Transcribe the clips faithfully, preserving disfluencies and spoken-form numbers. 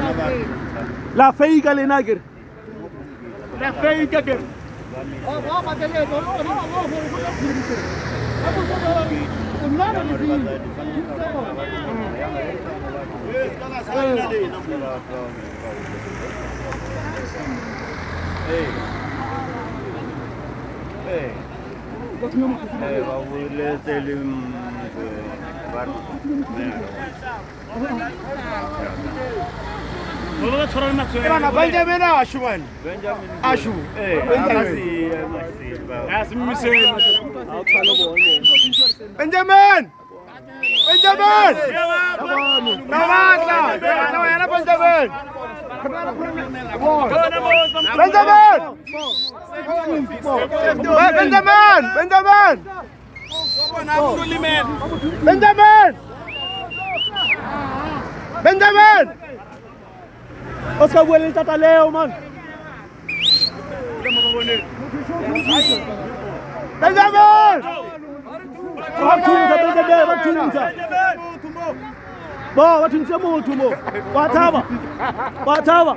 La fake le nager. La fake ger. Hey. Hey. Hey, what will you tell him? Benjamin Ashu man. Benjamin Ashu. Hey, Benjamin. Benjamin. Benjamin. Namandla. Namandla Benjamin. Benjamin. Benjamin. Benjamin. Benjamin. Benjamin. Oscar vuelve el tataleo, man. Benjamin. Watunza Benjamin, watunza. Bo, watunza muntu mo. Wataba. Wataba.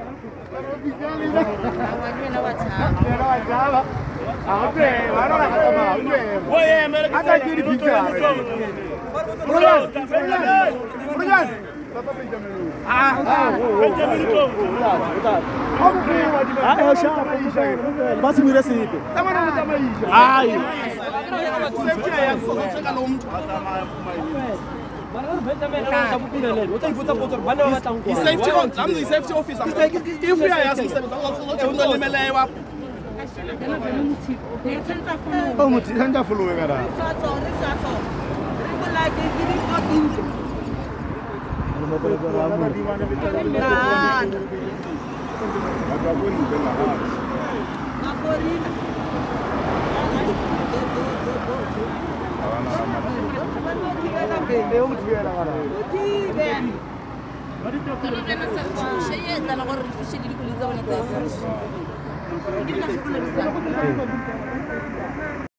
Basi mirasi ipi? Ai. Safety on, I'm the safety officer. If we are asking oh, muti handa follow gara.